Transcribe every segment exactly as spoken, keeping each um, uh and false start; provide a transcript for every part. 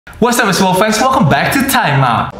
What's up, basketball fans? Welcome back to Time Out.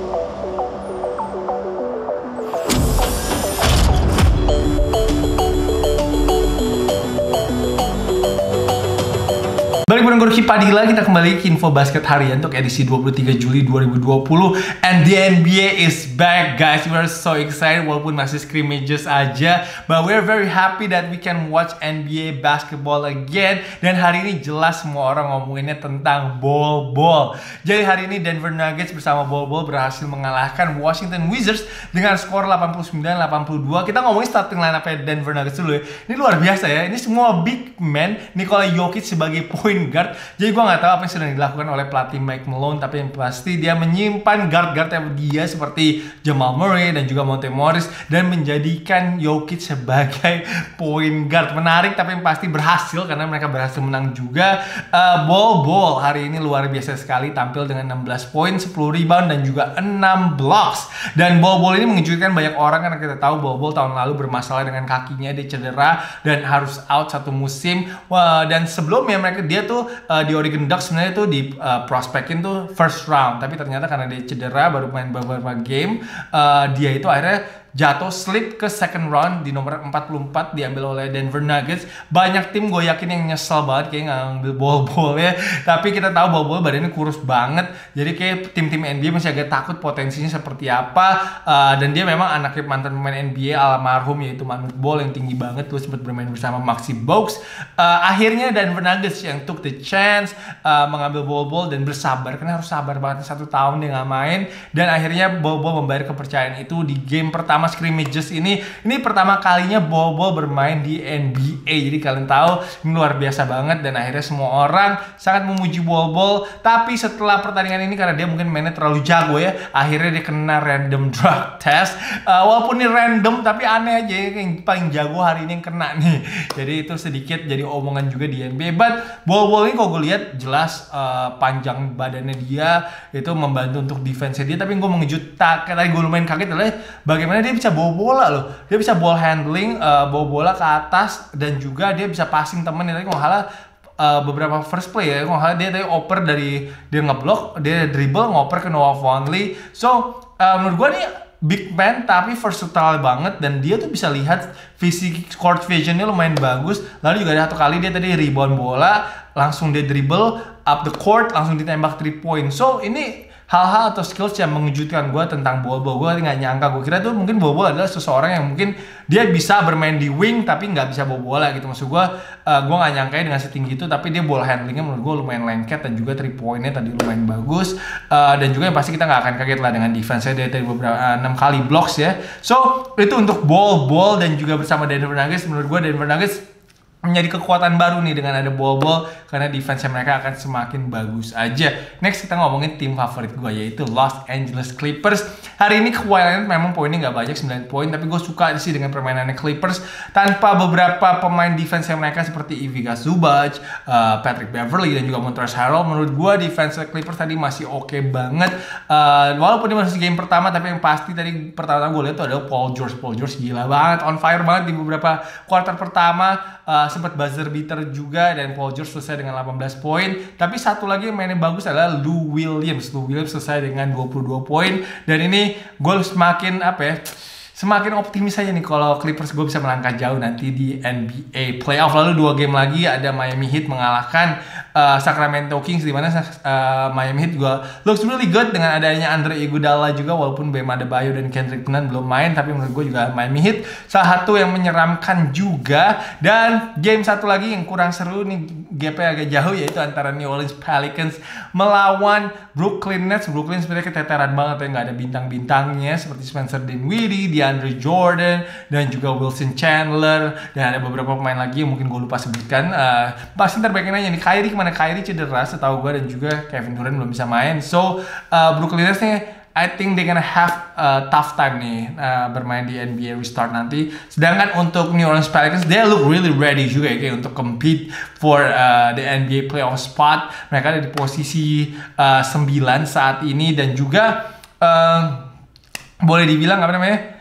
Balik bareng gue Ricky Padilla, kita kembali ke info basket harian untuk edisi dua puluh tiga Juli dua ribu dua puluh. And the N B A is back, guys. We are so excited walaupun masih scrimmages aja, but we are very happy that we can watch N B A basketball again. Dan hari ini jelas semua orang ngomonginnya tentang Bol Bol. Jadi hari ini Denver Nuggets bersama Bol Bol berhasil mengalahkan Washington Wizards dengan skor delapan puluh sembilan delapan puluh dua. Kita ngomongin starting lineup Denver Nuggets dulu ya. Ini luar biasa ya. Ini semua big man. Nikola Jokic sebagai point guard. Jadi gue nggak tahu apa yang sedang dilakukan oleh pelatih Mike Malone, tapi yang pasti dia menyimpan guard-guard yang dia seperti Jamal Murray dan juga Monte Morris dan menjadikan Jokic sebagai point guard. Menarik, tapi yang pasti berhasil karena mereka berhasil menang juga. uh, Bol Bol hari ini luar biasa sekali, tampil dengan enam belas poin, sepuluh rebound dan juga enam blocks. Dan Bol Bol ini mengejutkan banyak orang karena kita tahu Bol Bol tahun lalu bermasalah dengan kakinya, dia cedera dan harus out satu musim. Wah, dan sebelumnya mereka dia tuh uh, di Oregon Ducks sebenarnya tuh di uh, prospekin tuh first round, tapi ternyata karena dia cedera baru main beberapa game, uh, dia itu akhirnya jatuh slip ke second round di nomor empat puluh empat, diambil oleh Denver Nuggets. Banyak tim gue yakin yang nyesel banget kayak nggak ngambil Bol Bol ya, tapi kita tahu Bol Bol badannya kurus banget, jadi kayak tim-tim N B A masih agak takut potensinya seperti apa. Uh, dan dia memang anaknya mantan pemain N B A almarhum yaitu Manute Bol yang tinggi banget, tuh sempat bermain bersama Maxi Bogues. Uh, akhirnya Denver Nuggets yang took the chance uh, mengambil Bol Bol dan bersabar karena harus sabar banget, satu tahun dia nggak main, dan akhirnya Bol Bol membayar kepercayaan itu di game pertama scrimmages ini. Ini pertama kalinya Bol Bol bermain di N B A, jadi kalian tahu ini luar biasa banget, dan akhirnya semua orang sangat memuji Bol Bol. Tapi setelah pertandingan ini karena dia mungkin mainnya terlalu jago ya, akhirnya dia kena random drug test. Uh, walaupun ini random tapi aneh aja, yang paling jago hari ini yang kena nih. Jadi itu sedikit jadi omongan juga di N B A. But Bol Bol ini kalau gue lihat jelas uh, panjang badannya dia itu membantu untuk defense dia. Tapi gue mengejutkan, tadi gue lumayan kaget adalah bagaimana dia bisa bawa bola loh. Dia bisa ball handling, uh, bawa bola ke atas, dan juga dia bisa passing temen. Tadi kalau salah uh, beberapa first play ya, kalau salah dia tadi oper dari dia ngeblok, dia dribble ngoper ke Noah Vonleh. So uh, menurut gue nih big man tapi versatile banget, dan dia tuh bisa lihat fisik court visionnya lumayan bagus. Lalu juga ada satu kali dia tadi rebound bola, langsung dia dribble up the court, langsung ditembak three point. So ini hal-hal atau skills yang mengejutkan gue tentang Bol Bol. Gue nggak nyangka, gue kira tuh mungkin Bol Bol adalah seseorang yang mungkin dia bisa bermain di wing tapi nggak bisa bawa bola gitu. Maksud gue, uh, gue nggak nyangka dengan setinggi itu, tapi dia ball handlingnya menurut gue lumayan lengket, dan juga three pointnya tadi lumayan bagus. Uh, dan juga yang pasti kita nggak akan kaget lah dengan defense-nya, dia tadi beberapa uh, enam kali blocks ya. So itu untuk Bol Bol, dan juga bersama Denver Nuggets. Menurut gue Denver Nuggets menjadi kekuatan baru nih dengan ada Bol Bol, karena defense mereka akan semakin bagus aja. Next kita ngomongin tim favorit gue yaitu Los Angeles Clippers. Hari ini Kawhi memang poinnya nggak banyak, sembilan poin, tapi gue suka sih dengan permainannya Clippers tanpa beberapa pemain defense mereka seperti Ivica Zubac, uh, Patrick Beverley, dan juga Montrezl Harrell. Menurut gue defense Clippers tadi masih oke okay banget, uh, walaupun ini masih game pertama, tapi yang pasti tadi pertama-tama gue lihat tuh ada Paul George. Paul George gila banget, on fire banget di beberapa quarter pertama. Uh, sempat buzzer beater juga, dan Paul George selesai dengan delapan belas poin. Tapi satu lagi yang mainnya bagus adalah Lou Williams. Lou Williams selesai dengan dua puluh dua poin, dan ini gue semakin apa ya, semakin optimis aja nih kalau Clippers gue bisa melangkah jauh nanti di N B A playoff. Lalu dua game lagi ada Miami Heat mengalahkan uh, Sacramento Kings, di mana uh, Miami Heat juga looks really good dengan adanya Andre Iguodala juga, walaupun Bam Adebayo dan Kendrick Nunn belum main, tapi menurut gue juga Miami Heat salah satu yang menyeramkan juga. Dan game satu lagi yang kurang seru nih, gapnya agak jauh, yaitu antara New Orleans Pelicans melawan Brooklyn Nets. Brooklyn sebenarnya keteteran banget ya, nggak ada bintang-bintangnya seperti Spencer Dinwiddie, DeAndre Jordan, dan juga Wilson Chandler, dan ada beberapa pemain lagi yang mungkin gue lupa sebutkan. Uh, pasti terbaiknya nanya nih, Kyrie kemana? Kyrie cedera setahu gue, dan juga Kevin Durant belum bisa main. So uh, Brooklyn Nets nih, I think they gonna have a tough time nih uh, bermain di N B A restart nanti. Sedangkan untuk New Orleans Pelicans, they look really ready juga ya, kayak untuk compete for uh, the N B A playoff spot. Mereka ada di posisi uh, sembilan saat ini, dan juga uh, boleh dibilang apa namanya,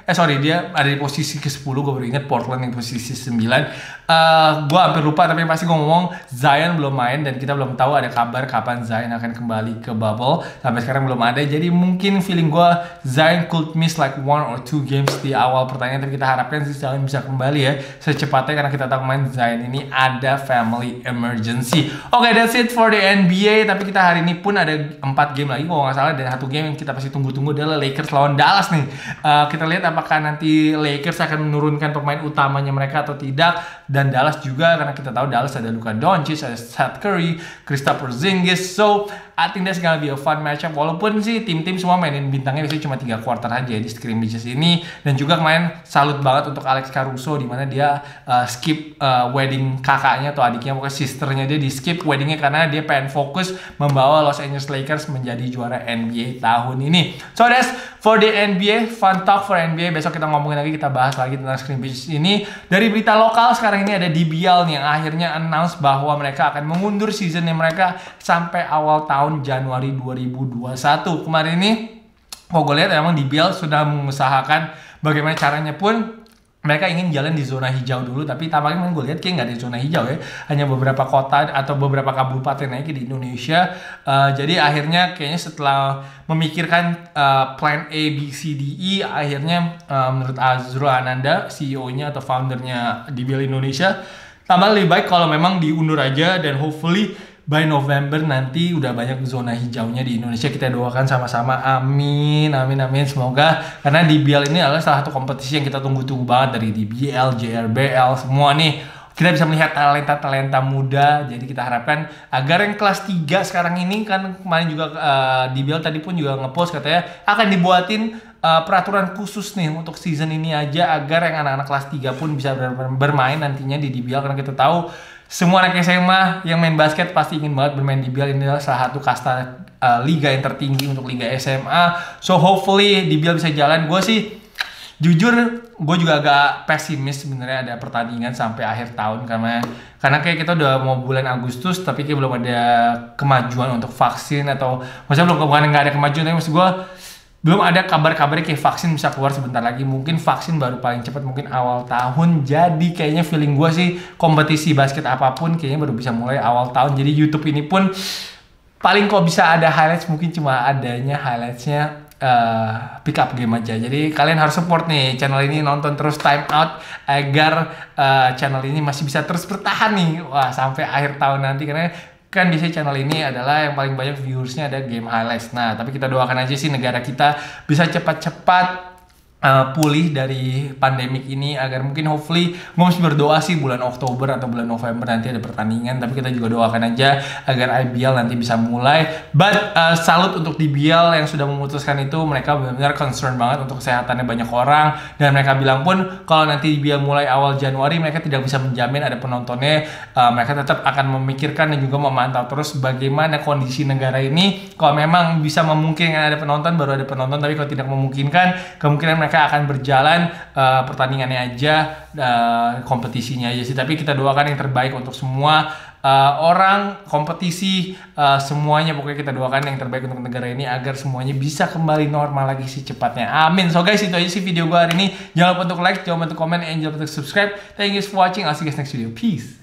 eh sorry dia ada di posisi ke sepuluh, gue baru inget Portland di posisi sembilan. uh, gue hampir lupa, tapi pasti gue ngomong Zion belum main dan kita belum tahu ada kabar kapan Zion akan kembali ke bubble. Sampai sekarang belum ada, jadi mungkin feeling gue Zion could miss like one or two games di awal pertandingan, tapi kita harapkan sih Zion bisa kembali ya secepatnya, karena kita tahu main Zion ini ada family emergency. Oke, okay, that's it for the N B A. Tapi kita hari ini pun ada empat game lagi kalau nggak salah, dan satu game yang kita pasti tunggu-tunggu adalah Lakers lawan Dallas nih. Uh, kita lihat apakah nanti Lakers akan menurunkan pemain utamanya mereka atau tidak, dan Dallas juga, karena kita tahu Dallas ada Luka Doncic, ada Seth Curry, Kristaps Porzingis. So I think that's gonna be a fun matchup. Walaupun sih tim-tim semua mainin bintangnya biasanya cuma tiga quarter aja di scrimmages ini. Dan juga kemarin salut banget untuk Alex Caruso, di mana dia uh, skip uh, wedding kakaknya atau adiknya, pokoknya sisternya dia di skip weddingnya karena dia pengen fokus membawa Los Angeles Lakers menjadi juara N B A tahun ini. So that's for the N B A, fun talk for N B A. Besok kita ngomongin lagi, kita bahas lagi tentang scrimmages ini. Dari berita lokal sekarang ini ada D B L nih yang akhirnya announce bahwa mereka akan mengundur seasonnya mereka sampai awal tahun Januari dua ribu dua puluh satu. Kemarin ini kok gue lihat emang D B L sudah mengusahakan bagaimana caranya pun mereka ingin jalan di zona hijau dulu, tapi tampaknya gue lihat kayak nggak ada zona hijau ya, hanya beberapa kota atau beberapa kabupaten aja di Indonesia. Uh, jadi akhirnya kayaknya setelah memikirkan uh, plan A, B, C, D, E, akhirnya uh, menurut Azrul Ananda, C E O-nya atau founder-nya D B L Indonesia, tambah lebih baik kalau memang diundur aja, dan hopefully by November nanti udah banyak zona hijaunya di Indonesia. Kita doakan sama-sama, amin, amin, amin. Semoga, karena D B L ini adalah salah satu kompetisi yang kita tunggu-tunggu banget dari D B L, J R B L, semua nih. Kita bisa melihat talenta-talenta muda, jadi kita harapkan agar yang kelas tiga sekarang ini, kan kemarin juga uh, D B L tadi pun juga ngepost katanya akan dibuatin uh, peraturan khusus nih untuk season ini aja, agar yang anak-anak kelas tiga pun bisa bermain nantinya di D B L, karena kita tahu semua anak S M A yang main basket pasti ingin banget bermain di D B L. Ini adalah salah satu kasta uh, liga yang tertinggi untuk liga S M A. So hopefully D B L bisa jalan. Gue sih jujur, gue juga agak pesimis sebenarnya ada pertandingan sampai akhir tahun, karena karena kayak kita udah mau bulan Agustus tapi kayak belum ada kemajuan untuk vaksin, atau maksudnya belum, bukan nggak ada kemajuan, tapi maksud gue belum ada kabar-kabarnya kayak vaksin bisa keluar sebentar lagi. Mungkin vaksin baru paling cepat mungkin awal tahun. Jadi kayaknya feeling gue sih kompetisi basket apapun kayaknya baru bisa mulai awal tahun. Jadi YouTube ini pun paling kok bisa ada highlights, mungkin cuma adanya highlightsnya uh, pick up game aja. Jadi kalian harus support nih channel ini, nonton terus Time Out agar uh, channel ini masih bisa terus bertahan nih wah sampai akhir tahun nanti, karena kan biasanya channel ini adalah yang paling banyak viewersnya ada game highlights. Nah, tapi kita doakan aja sih negara kita bisa cepat-cepat uh, pulih dari pandemik ini, agar mungkin hopefully gue masih berdoa sih bulan Oktober atau bulan November nanti ada pertandingan. Tapi kita juga doakan aja agar I B L nanti bisa mulai. But uh, salut untuk D B L yang sudah memutuskan itu. Mereka benar-benar concern banget untuk kesehatannya banyak orang, dan mereka bilang pun kalau nanti D B L mulai awal Januari mereka tidak bisa menjamin ada penontonnya. Uh, mereka tetap akan memikirkan dan juga memantau terus bagaimana kondisi negara ini. Kalau memang bisa memungkinkan ada penonton, baru ada penonton. Tapi kalau tidak memungkinkan, kemungkinan mereka akan berjalan uh, pertandingannya aja, uh, kompetisinya aja sih. Tapi kita doakan yang terbaik untuk semua uh, orang, kompetisi, uh, semuanya. Pokoknya kita doakan yang terbaik untuk negara ini agar semuanya bisa kembali normal lagi secepatnya. Amin. So guys, itu aja sih video gue hari ini. Jangan lupa untuk like, jangan lupa untuk komen, and jangan lupa untuk subscribe. Thank you for watching. I'll see you guys next video. Peace.